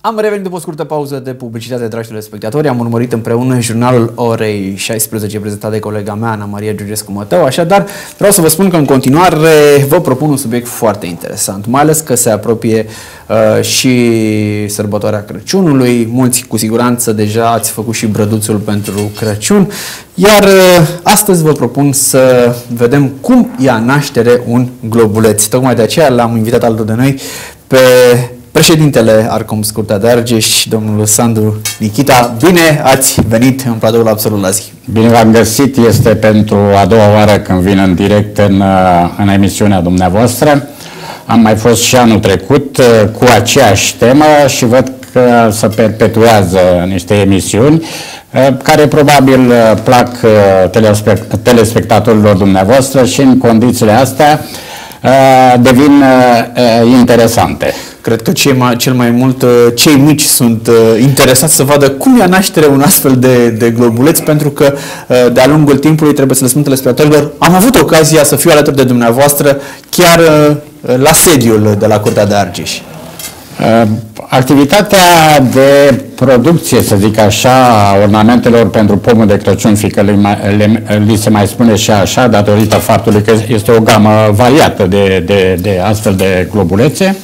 Am revenit după o scurtă pauză de publicitate, dragi telespectatori. Am urmărit împreună jurnalul orei 16 prezentat de colega mea, Ana Maria Georgescu-Mătău. Așadar, vreau să vă spun că în continuare vă propun un subiect foarte interesant, mai ales că se apropie și sărbătoarea Crăciunului. Mulți cu siguranță deja ați făcut și brăduțul pentru Crăciun. Iar astăzi vă propun să vedem cum ia naștere un globuleț. Tocmai de aceea l-am invitat alături de noi pe președintele Arcomps Curtea de Argeș, domnul Sandu Nichita. Bine ați venit în platoul Absolut la zi. Bine v-am găsit. Este pentru a doua oară când vin în direct în emisiunea dumneavoastră. Am mai fost și anul trecut cu aceeași temă și văd că se perpetuează niște emisiuni care probabil plac telespectatorilor dumneavoastră și în condițiile astea devin interesante. Cred că cel mai mult cei mici sunt interesați să vadă cum ia naștere un astfel de globuleț, pentru că de-a lungul timpului, trebuie să le spun telespectatorilor, am avut ocazia să fiu alături de dumneavoastră chiar la sediul de la Curtea de Argeș. Activitatea de producție, să zic așa, a ornamentelor pentru pomul de Crăciun, fiindcă li se mai spune și așa, datorită faptului că este o gamă variată de astfel de globulețe,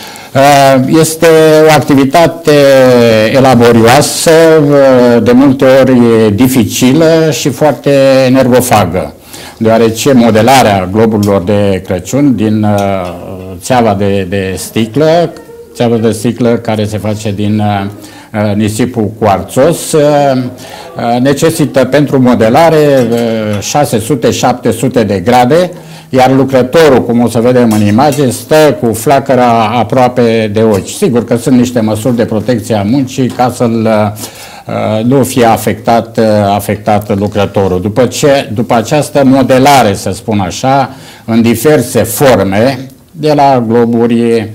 este o activitate elaborioasă, de multe ori dificilă și foarte energofagă, deoarece modelarea globurilor de Crăciun din țeava de sticlă care se face din nisipul cuarțos, necesită pentru modelare 600-700 de grade, iar lucrătorul, cum o să vedem în imagine, stă cu flacăra aproape de ochi. Sigur că sunt niște măsuri de protecție a muncii ca să nu fie afectat lucrătorul. După această modelare, să spun așa, în diverse forme, de la globuri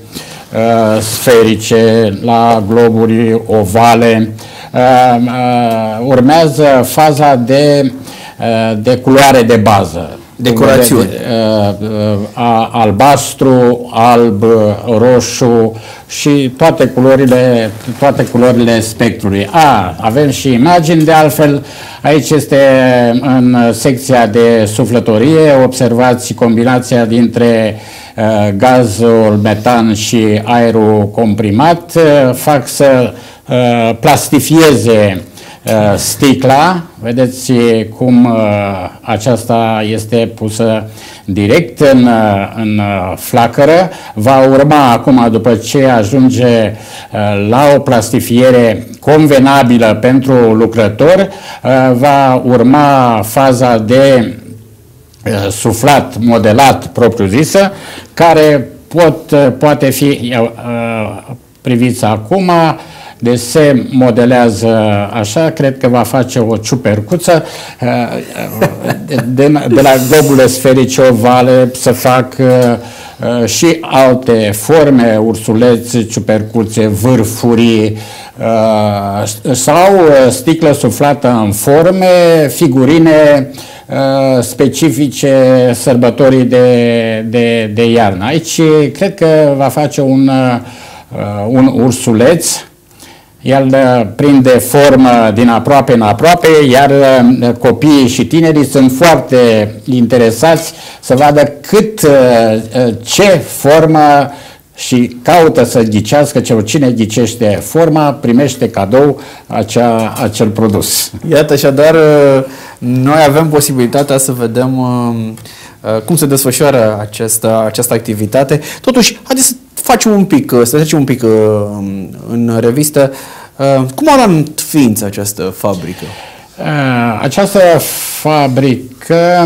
sferice, la globuri ovale, urmează faza de culoare de bază. Decorațiuni. Albastru, alb, roșu și toate culorile spectrului. Avem și imagini, de altfel, aici este în secția de suflătorie, observați combinația dintre gazul metan și aerul comprimat, fac să plastifieze sticla. Vedeți cum aceasta este pusă direct în flacără. Va urma acum, după ce ajunge la o plastifiere convenabilă pentru lucrător, va urma faza de suflat, modelat propriu-zisă, care poate fi priviți acum. Deci se modelează așa, cred că va face o ciupercuță, de la globule sferice ovale să fac și alte forme, ursuleți, ciupercuțe, vârfuri sau sticlă suflată în forme, figurine specifice sărbătorii de iarnă. Aici cred că va face un ursuleț. El prinde formă din aproape în aproape, iar copiii și tinerii sunt foarte interesați să vadă ce formă și caută să ghicească, cine ghicește forma, primește cadou acel produs. Iată, așadar, noi avem posibilitatea să vedem cum se desfășoară această activitate. Totuși, haideți să facem să trecem un pic în revistă. Cum a luat ființă această fabrică? Această fabrică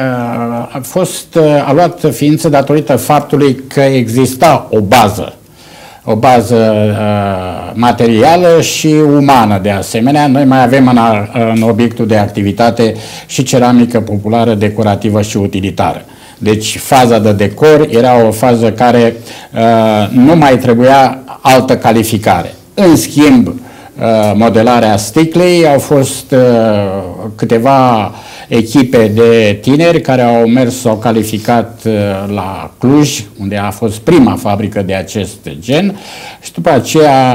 a luat ființă datorită faptului că exista o bază materială și umană de asemenea. Noi mai avem în obiectul de activitate și ceramică populară, decorativă și utilitară. Deci faza de decor era o fază care nu mai trebuia altă calificare. În schimb, modelarea sticlei, au fost câteva echipe de tineri care au mers, s-au calificat la Cluj, unde a fost prima fabrică de acest gen, și după aceea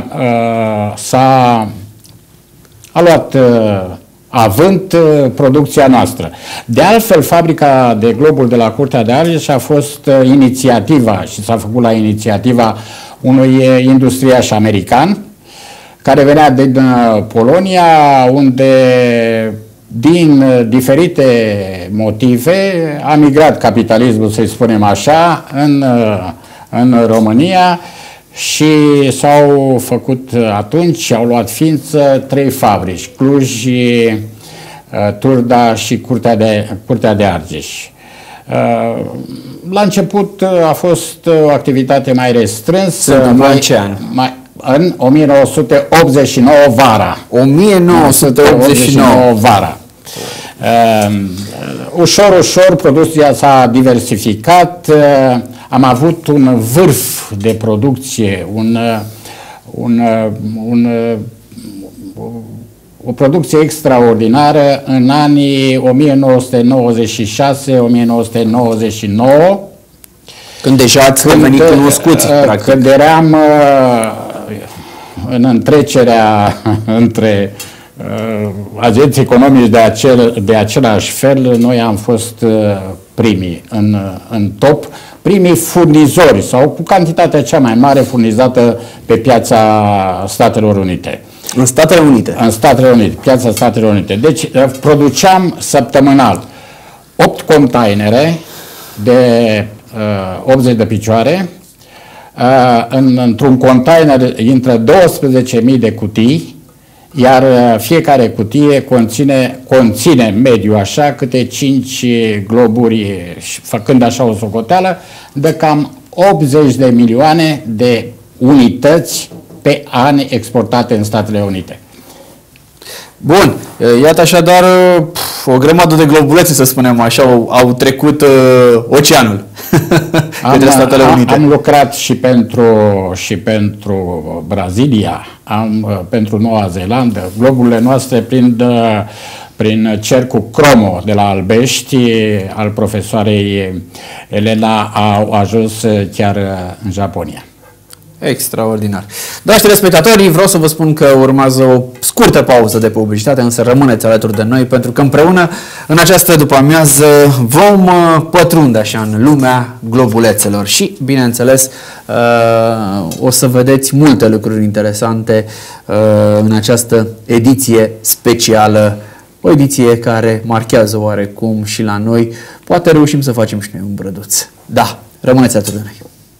a luat avânt producția noastră. De altfel, fabrica de globuri de la Curtea de Argeș a fost inițiativa, și s-a făcut la inițiativa unui industriaș american, care venea din Polonia, unde din diferite motive a migrat capitalismul, să-i spunem așa, în România, și s-au făcut atunci, au luat ființă 3 fabrici, Cluj, Turda și Curtea de Argeș. La început a fost o activitate mai restrânsă. În 1989 vara. 1989 vara. Ușor, ușor producția s-a diversificat. Am avut un vârf de producție, o producție extraordinară în anii 1996-1999. Când deja ați devenit cunoscuți, practic. Când eram în întrecerea între agenții economici de același fel, noi am fost primii în top, primii furnizori sau cu cantitatea cea mai mare furnizată pe piața Statelor Unite. În Statele Unite? În Statele Unite, piața Statelor Unite. Deci produceam săptămânal 8 containere de 80 de picioare, într-un container intră 12.000 de cutii, iar fiecare cutie conține mediu așa câte 5 globuri, făcând așa o socoteală, de cam 80 de milioane de unități pe an exportate în Statele Unite. Bun, iată așadar o grămadă de globulețe, să spunem așa, au trecut oceanul către Statele Unite. Am lucrat și pentru Brazilia, pentru Noua Zeelandă. Globurile noastre prin cercul Cromo de la Albești, al profesoarei Elena, au ajuns chiar în Japonia. Extraordinar. Dragi telespectatori, vreau să vă spun că urmează o scurtă pauză de publicitate, însă rămâneți alături de noi, pentru că împreună în această după-amiază vom pătrunde așa în lumea globulețelor și, bineînțeles, o să vedeți multe lucruri interesante în această ediție specială, o ediție care marchează oarecum și la noi. Poate reușim să facem și noi un brăduț. Da, rămâneți alături de noi.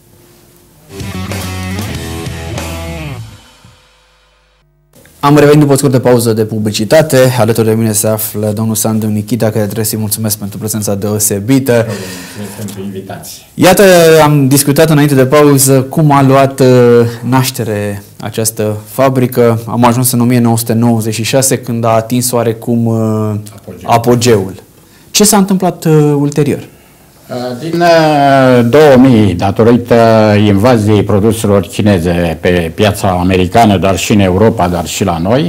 Am revenit după o scurtă pauză de publicitate. Alături de mine se află domnul Sandu Nichita, care trebuie să-i mulțumesc pentru prezența deosebită. Mulțumesc pentru invitație. Iată, am discutat înainte de pauză cum a luat naștere această fabrică. Am ajuns în 1996, când a atins oarecum apogeul. Ce s-a întâmplat ulterior? Din 2000, datorită invaziei produselor chineze pe piața americană, dar și în Europa, dar și la noi,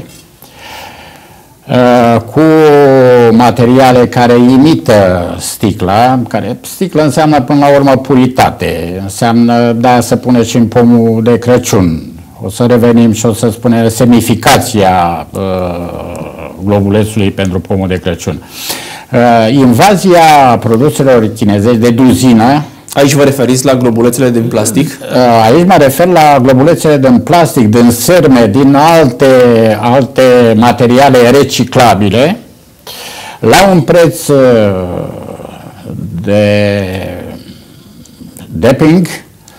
cu materiale care imită sticla, sticla înseamnă până la urmă puritate, înseamnă, da, să pune și în pomul de Crăciun. O să revenim și o să spunem semnificația globulețului pentru pomul de Crăciun. Invazia produselor chinezești de duzină. Aici vă referiți la globulețele din plastic? Aici mă refer la globulețele din plastic, din sârme, din alte materiale reciclabile, la un preț de dumping,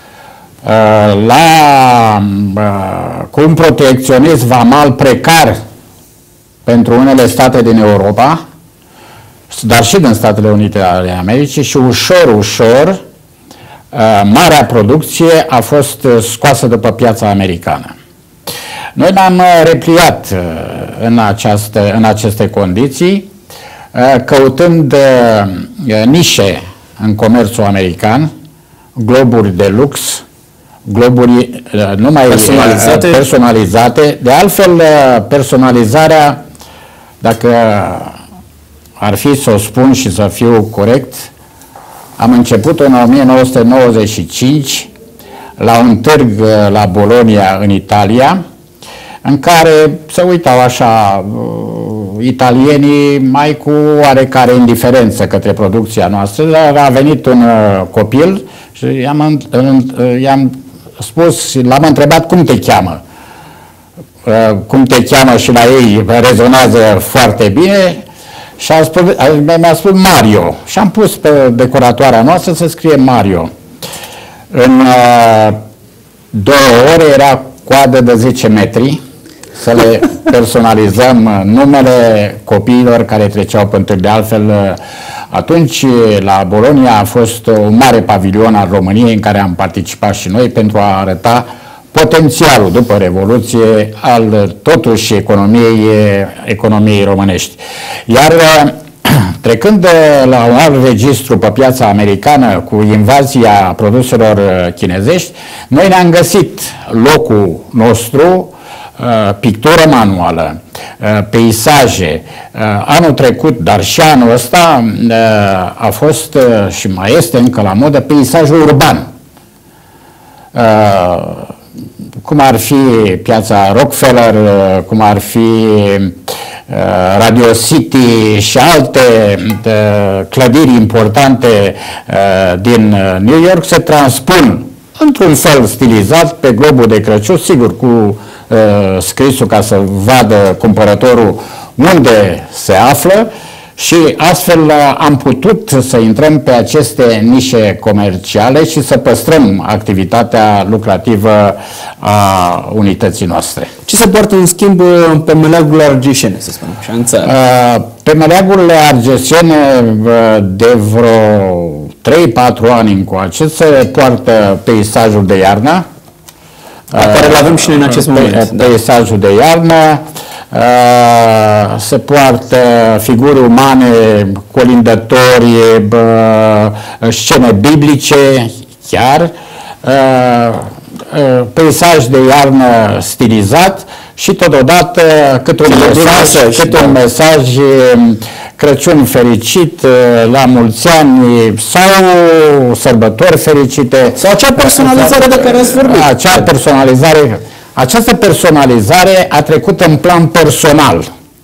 cu un protecționism vamal precar pentru unele state din Europa, dar și din Statele Unite ale Americii, și ușor, ușor, marea producție a fost scoasă după piața americană. Noi ne-am repliat în aceste condiții, căutând nișe în comerțul american, globuri de lux, globuri numai personalizate. De altfel, personalizarea, dacă ar fi să o spun și să fiu corect, am început în 1995 la un târg la Bologna, în Italia, în care se uitau așa italienii mai cu oarecare indiferență către producția noastră, dar a venit un copil și i-am spus, l-am întrebat cum te cheamă. Cum te cheamă și la ei rezonează foarte bine și mi-a spus Mario și am pus pe decoratoarea noastră să scrie Mario. În 2 ore era coadă de 10 metri să le personalizăm numele copiilor care treceau pe întâlniri. De altfel, atunci la Bologna a fost un mare pavilion al României în care am participat și noi pentru a arăta potențialul după Revoluție al totuși economiei românești. Iar trecând la un alt registru pe piața americană cu invazia produselor chinezești, noi ne-am găsit locul nostru, pictură manuală, peisaje. Anul trecut, dar și anul ăsta a fost și mai este încă la modă peisajul urban. Cum ar fi piața Rockefeller, cum ar fi Radio City și alte clădiri importante din New York se transpun într-un fel stilizat pe globul de Crăciun, sigur cu scrisul ca să vadă cumpărătorul unde se află, și astfel am putut să intrăm pe aceste nișe comerciale și să păstrăm activitatea lucrativă a unității noastre. Ce se poartă în schimb pe meleagurile argesiene, să spunem așa, în țară? Pe meleagurile argesiene de vreo 3-4 ani încoace se poartă peisajul de iarnă, pe care îl avem și noi în acest moment. Peisajul de iarnă, se poartă figuri umane, colindători, scene biblice, chiar, peisaj de iarnă stilizat și totodată câte un mesaj Crăciun fericit, la mulți ani sau sărbători fericite. Sau acea personalizare de care ați vorbit. Această personalizare a trecut în plan personal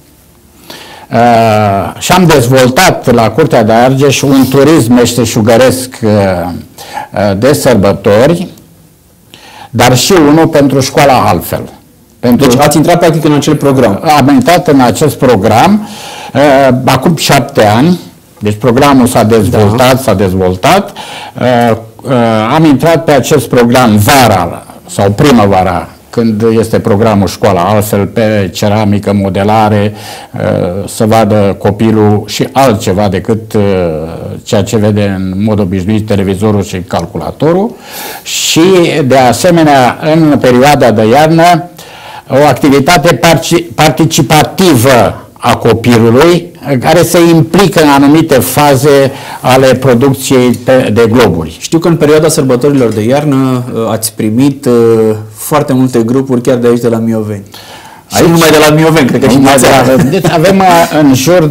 și am dezvoltat la Curtea de Argeș un turism meșteșugăresc de sărbători, dar și unul pentru școala altfel. Deci ați intrat practic în acel program. Am intrat în acest program acum 7 ani, deci programul s-a dezvoltat, am intrat pe acest program vara sau primăvara, când este programul școala altfel, pe ceramică, modelare, să vadă copilul și altceva decât ceea ce vede în mod obișnuit televizorul și calculatorul, și de asemenea în perioada de iarnă o activitate participativă a copilului care se implică în anumite faze ale producției de globuri. Știu că în perioada sărbătorilor de iarnă ați primit foarte multe grupuri chiar de aici, de la Mioveni. Și nu numai de la Mioveni, cred că și deci avem în jur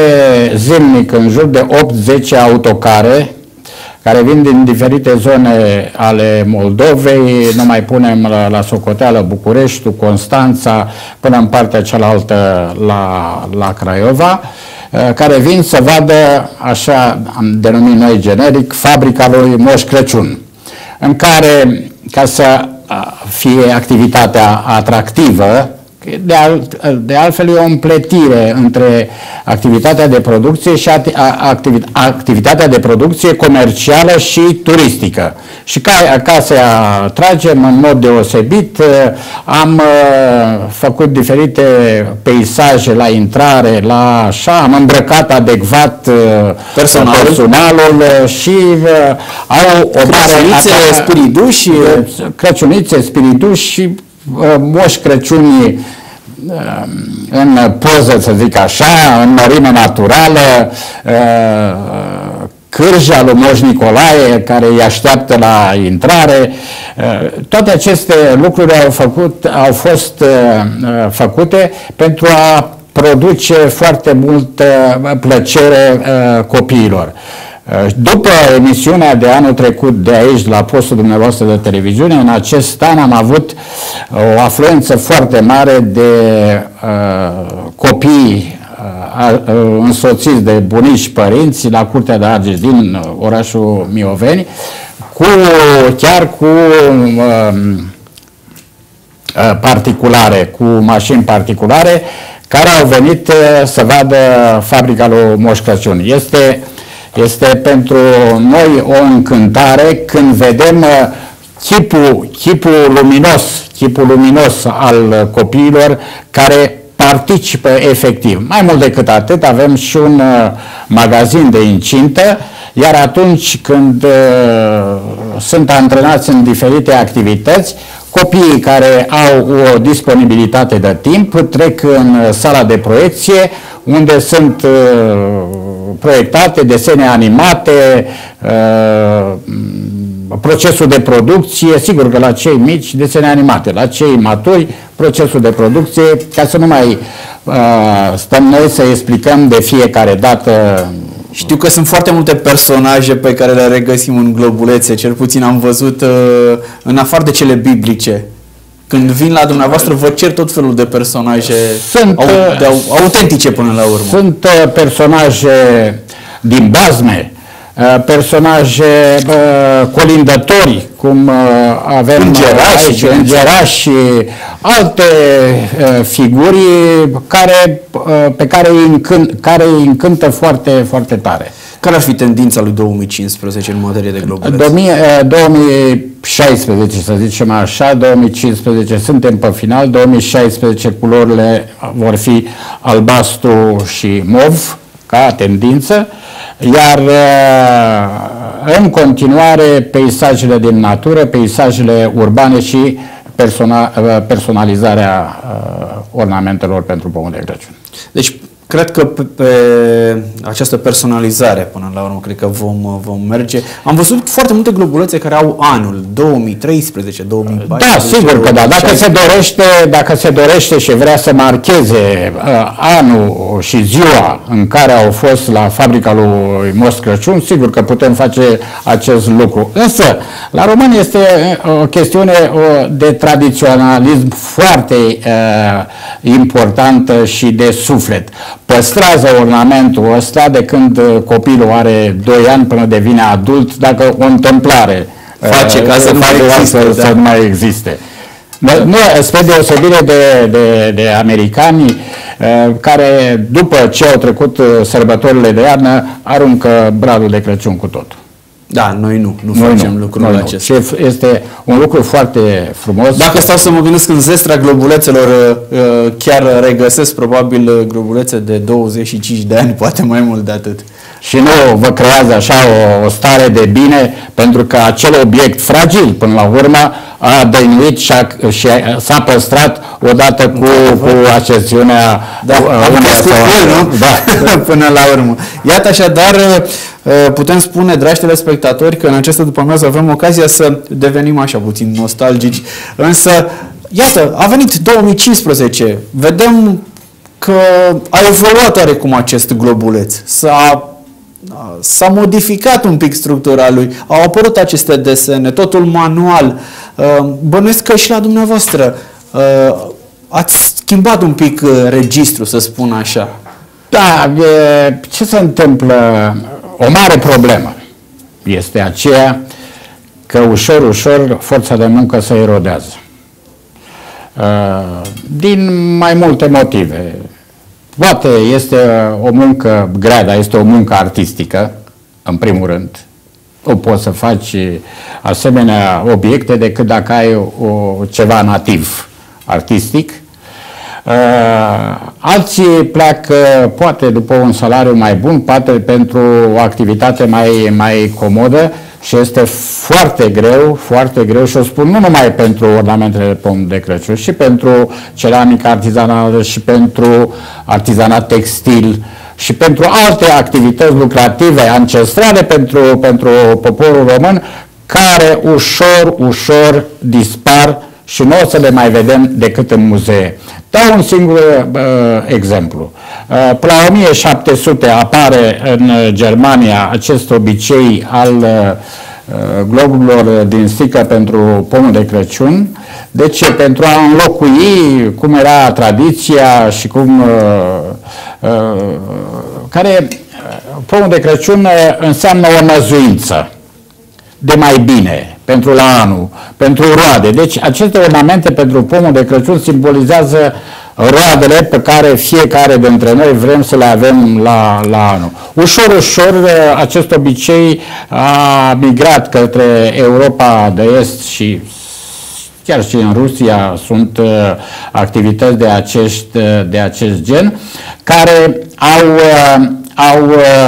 de 8-10 autocare care vin din diferite zone ale Moldovei, nu mai punem la socoteală Bucureștiul, Constanța, până în partea cealaltă la Craiova, care vin să vadă, așa am denumit noi generic, fabrica lui Moș Crăciun, în care, ca să fie activitatea atractivă, de altfel e o împletire între activitatea de producție și activitatea de producție comercială și turistică. Și ca să atragem în mod deosebit, am făcut diferite peisaje la intrare, am îmbrăcat adecvat personalul și au o mare spiriduși, crăciunițe, spiriduși și Moș Crăciunii în poză, să zic așa, în mărime naturală, cârja lui Moș Nicolae care îi așteaptă la intrare. Toate aceste lucruri au fost făcute pentru a produce foarte multă plăcere copiilor. După emisiunea de anul trecut de aici, la postul dumneavoastră de televiziune, în acest an am avut o afluență foarte mare de copii însoțiți de bunici părinți la Curtea de Argeș din orașul Mioveni, chiar cu particulare, cu mașini particulare, care au venit să vadă fabrica lui Moș Crăciun. Este pentru noi o încântare când vedem chipul luminos al copiilor care participă efectiv. Mai mult decât atât, avem și un magazin de incintă, iar atunci când sunt antrenați în diferite activități, copiii care au o disponibilitate de timp trec în sala de proiecție, unde sunt proiectate desene animate, procesul de producție, sigur că la cei mici desene animate, la cei maturi procesul de producție, ca să nu mai stăm noi să explicăm de fiecare dată. Știu că sunt foarte multe personaje pe care le regăsim în globulețe, cel puțin am văzut în afară de cele biblice. Când vin la dumneavoastră, vă cer tot felul de personaje autentice până la urmă. Sunt personaje din bazme, personaje colindători, cum avem îngerași și alte figuri pe care îi încântă foarte, foarte tare. Care ar fi tendința lui 2015 în materie de globulețe? 2016, să zicem așa, 2015 suntem pe final, 2016 culorile vor fi albastru și mov ca tendință, iar în continuare peisajele din natură, peisajele urbane și personalizarea ornamentelor pentru pomul de Crăciun. Deci, cred că pe această personalizare, până la urmă, cred că vom merge. Am văzut foarte multe globulețe care au anul 2013, 2014. Da, sigur că da. Dacă se dorește și vrea să marcheze anul și ziua în care au fost la fabrica lui Moș Crăciun, sigur că putem face acest lucru. Însă, la români este o chestiune de tradiționalism foarte importantă și de suflet. Păstrează ornamentul ăsta de când copilul are 2 ani până devine adult, dacă o întâmplare face ca să nu mai existe. Nu, spre deosebire de americani care după ce au trecut sărbătorile de iarnă aruncă bradul de Crăciun cu totul. Da, noi nu facem lucrul acesta. Este un lucru foarte frumos. Dacă stau să mă gândesc în zestra globulețelor, chiar regăsesc probabil globulețe de 25 de ani, poate mai mult de atât. Și nu vă creează așa o stare de bine, pentru că acel obiect fragil, până la urmă, a dăinuit și s-a păstrat odată cu ascensiunea. Da, până la urmă. Iată, așadar, putem spune, dragi telespectatori, că în această după-amiază avem ocazia să devenim așa puțin nostalgici, însă, iată, a venit 2015, vedem că a evoluat oarecum acest globuleț, s-a modificat un pic structura lui, au apărut aceste desene, totul manual. Bănuiesc că și la dumneavoastră ați schimbat un pic registrul, să spun așa. Da, ce se întâmplă? O mare problemă este aceea că ușor, ușor forța de muncă se erodează. Din mai multe motive. Poate este o muncă grea, dar este o muncă artistică, în primul rând. Nu poți să faci asemenea obiecte decât dacă ai ceva nativ, artistic. Alții pleacă poate după un salariu mai bun, poate pentru o activitate mai comodă și este foarte greu și o spun nu numai pentru ornamentele de pom de Crăciun, și pentru ceramică artizanală, și pentru artizanat textil, și pentru alte activități lucrative ancestrale pentru poporul român, care ușor dispar și nu o să le mai vedem decât în muzee. Dau un singur exemplu. Până la 1700 apare în Germania acest obicei al globurilor din sticlă pentru pomul de Crăciun. Deci, pentru a înlocui cum era tradiția și cum care pomul de Crăciun înseamnă o năzuință de mai bine pentru la anul, pentru roade. Deci aceste ornamente pentru pomul de Crăciun simbolizează roadele pe care fiecare dintre noi vrem să le avem la anul. Ușor, ușor acest obicei a migrat către Europa de Est și chiar și în Rusia sunt activități de acest gen care au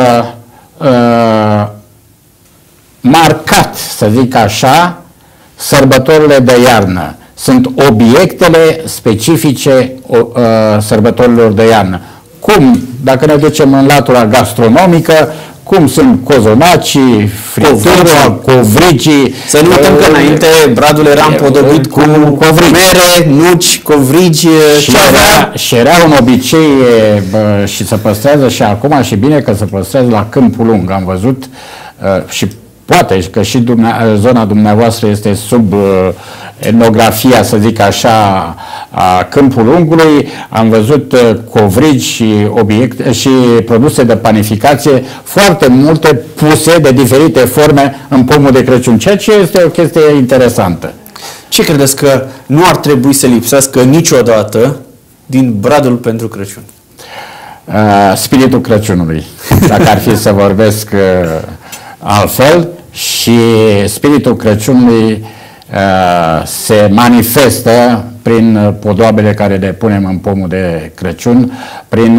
marcat, să zic așa, sărbătorile de iarnă. Sunt obiectele specifice sărbătorilor de iarnă. Cum, dacă ne ducem în latura gastronomică, cum sunt cozonacii, fritura, covrigii. Să nu uităm că înainte bradul era împodobit cu mere, nuci, covrigi. Și era un obicei și se păstrează și acum, și bine că se păstrează la Câmpul Lung. Am văzut și poate că și zona dumneavoastră este sub etnografia, să zic așa, a Câmpul Lungului. Am văzut covrigi și produse de panificație foarte multe puse de diferite forme în pomul de Crăciun, ceea ce este o chestie interesantă. Ce credeți că nu ar trebui să lipsească niciodată din bradul pentru Crăciun? Spiritul Crăciunului, dacă ar fi să vorbesc altfel. Și spiritul Crăciunului se manifestă prin podoabele care le punem în pomul de Crăciun, prin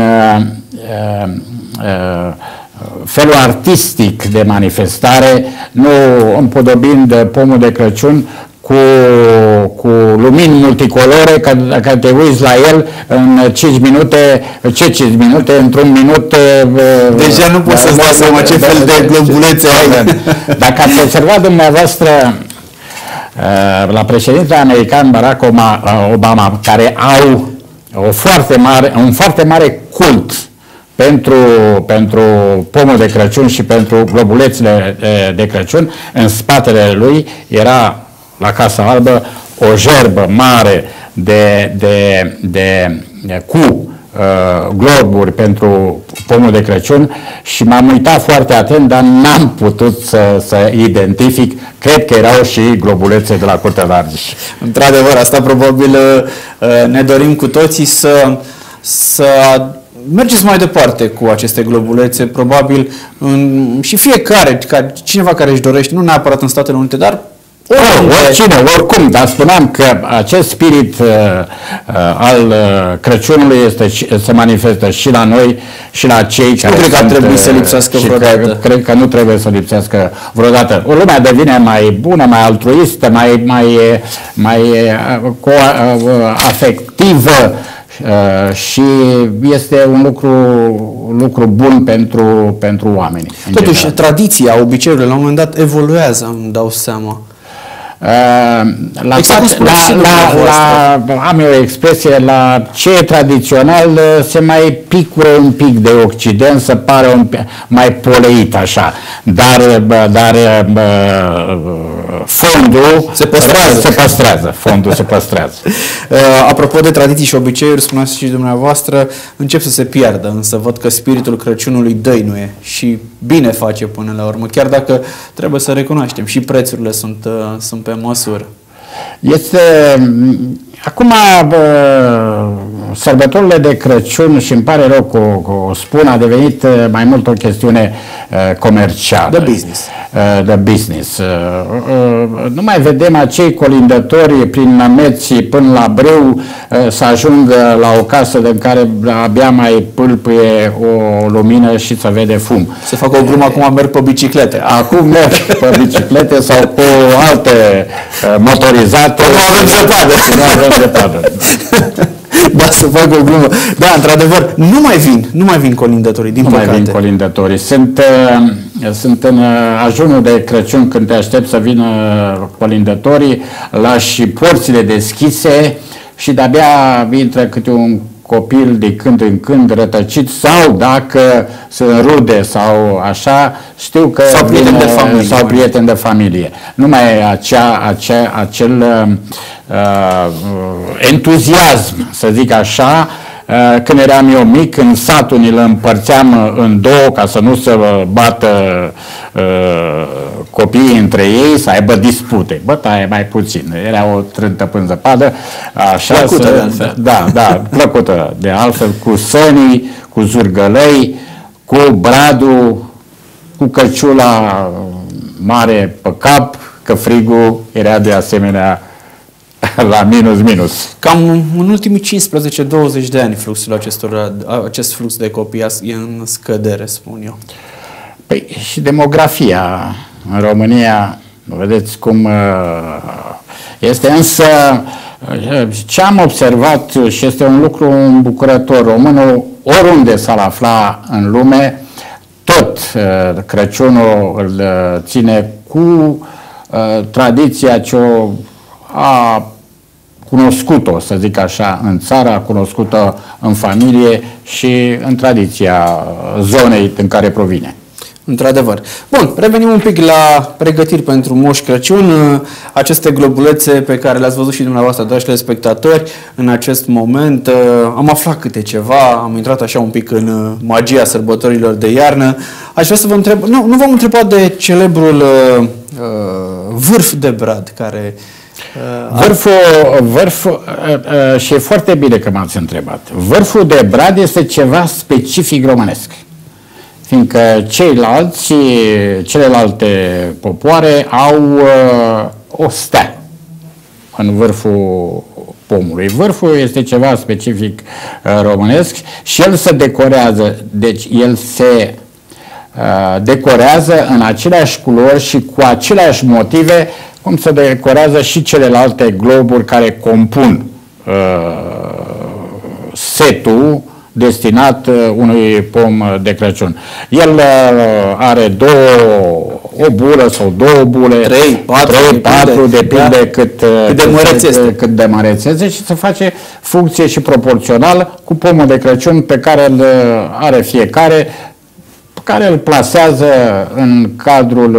felul artistic de manifestare, nu împodobind pomul de Crăciun cu lumini multicolore, că dacă te uiți la el în 5 minute, într-un minut... Deja nu poți să-ți dai seama ce fel de globulețe ai. Dacă ați observat dumneavoastră la președintele american Barack Obama, care au un foarte mare cult pentru pomul de Crăciun și pentru globulețele de Crăciun, în spatele lui era la Casa Albă o jerbă mare cu globuri pentru pomul de Crăciun și m-am uitat foarte atent, dar n-am putut să identific. Cred că erau și globulețe de la Curtea de Argeș. Într-adevăr, asta probabil ne dorim cu toții să mergeți mai departe cu aceste globulețe, probabil și fiecare, cineva care își dorește, nu neapărat în Statele Unite, dar oricine, oricum, dar spuneam că acest spirit al Crăciunului se manifestă și la noi și la cei care nu cred că ar trebui să lipsească vreodată. Cred că nu trebuie să lipsească vreodată. Lumea devine mai bună, mai altruistă, mai afectivă și este un lucru bun pentru oameni. Totuși, tradiția, obiceiurile, la un moment dat evoluează, îmi dau seama. Am eu o expresie, la ce e tradițional se mai picură un pic de Occident, să pare mai poleit așa, dar fondul se păstrează. Fondul se păstrează. Apropo de tradiții și obiceiuri, spuneați și dumneavoastră, încep să se piardă, însă văd că spiritul Crăciunului dăinuie și bine face până la urmă, chiar dacă trebuie să recunoaștem, și prețurile sunt pe măsură. Acum, sărbătorile de Crăciun, și îmi pare rău că o spun, a devenit mai mult o chestiune comercială. De business. Nu mai vedem acei colindători prin Nămeți până la Brâu să ajungă la o casă în care abia mai pâlpâie o lumină și să vede fum. Se fac o glumă, acum merg pe biciclete. Acum merg pe biciclete sau cu alte motorizate. Nu avem zăpadă. Da, să fac o glumă. Da, într-adevăr, nu mai vin colindătorii, din păcate. Nu mai vin colindătorii. Sunt în ajunul de Crăciun, când te aștept să vină colindătorii, lași porțile deschise și de-abia intră câte un copil de când în când rătăcit, sau dacă sunt rude sau așa, știu că sau prieteni de familie. Sau prieteni de familie. Numai acel entuziasm, să zic așa, când eram eu mic, în satul ni-l împărțeam în două ca să nu se bată copiii între ei, să aibă dispute. Bătaie mai puțin. Era o trântă până zăpadă. Așa plăcută de altfel. Da, plăcută de altfel, cu sănii, cu zurgălăi, cu bradul, cu căciula mare pe cap, că frigul era de asemenea la minus. Cam în ultimii 15-20 de ani acest flux de copii e în scădere, spun eu. Păi și demografia în România, vedeți cum este, însă ce am observat și este un lucru îmbucurător, românul oriunde s-ar afla în lume, tot Crăciunul îl ține cu tradiția ce a cunoscut-o, să zic așa, în țară, a cunoscut-o în familie și în tradiția zonei în care provine. Într-adevăr. Bun, revenim un pic la pregătiri pentru Moș Crăciun. Aceste globulețe pe care le-ați văzut și dumneavoastră, dragi telespectatori, în acest moment. Am aflat câte ceva, am intrat așa un pic în magia sărbătorilor de iarnă. Aș vrea să vă întreb, nu v-am întrebat de celebrul vârf de brad, care... Vârful, și e foarte bine că m-ați întrebat. Vârful de brad este ceva specific românesc. Fiindcă celelalte popoare au o stea în vârful pomului. Vârful este ceva specific românesc și el se decorează. Deci el se decorează în aceleași culori și cu aceleași motive cum se decorează și celelalte globuri care compun setul destinat unui pom de Crăciun. El are o bulă sau două bule, 3-4, depinde cât de măreț este și se face funcție și proporțional cu pomul de Crăciun pe care îl are fiecare, care îl plasează în cadrul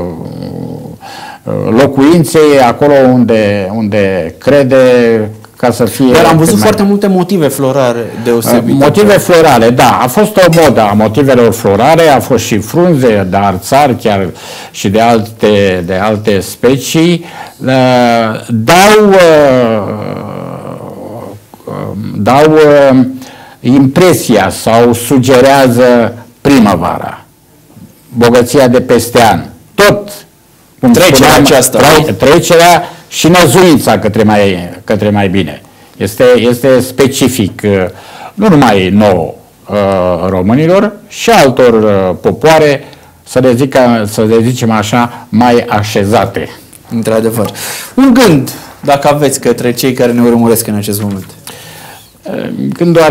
locuinței, acolo unde crede ca să fie... Dar am văzut foarte multe motive florare deosebite. Motive florale, da. A fost o modă a motivelor florare, a fost și frunze de arțar, chiar și de alte specii. Dau impresia sau sugerează primăvara, bogăția de peste an. Tot trecerea aceasta. Trecerea și năzuința către mai bine. Este specific nu numai nouă românilor și altor popoare, să le zicem așa, mai așezate. Într-adevăr. Un gând, dacă aveți, către cei care ne urmăresc în acest moment. Gândul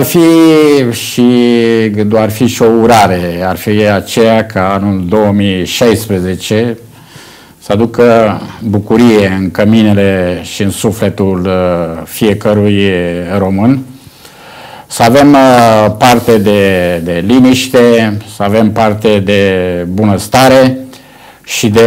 ar fi și o urare, ar fi aceea ca anul 2016 să aducă bucurie în căminele și în sufletul fiecărui român, să avem parte de liniște, să avem parte de bunăstare și de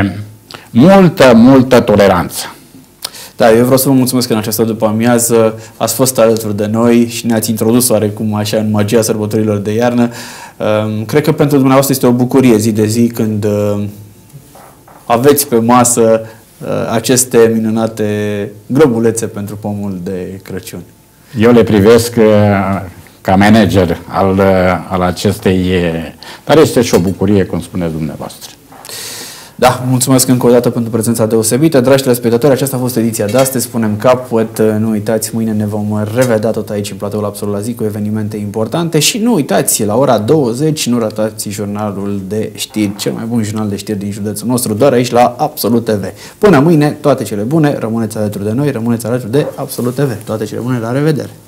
multă toleranță. Da, eu vreau să vă mulțumesc că în această după-amiază ați fost alături de noi și ne-ați introdus oarecum așa în magia sărbătorilor de iarnă. Cred că pentru dumneavoastră este o bucurie zi de zi când aveți pe masă aceste minunate globulețe pentru pomul de Crăciun. Eu le privesc ca manager al acestei, dar este și o bucurie, cum spuneți dumneavoastră. Da, mulțumesc încă o dată pentru prezența deosebită. Dragi telespectatori, aceasta a fost ediția de astăzi. Spunem capăt, nu uitați, mâine ne vom revedea tot aici în platoul Absolut la zi cu evenimente importante și nu uitați, la ora 20, nu ratați jurnalul de știri, cel mai bun jurnal de știri din județul nostru, doar aici la Absolut TV. Până mâine, toate cele bune, rămâneți alături de noi, rămâneți alături de Absolut TV. Toate cele bune, la revedere!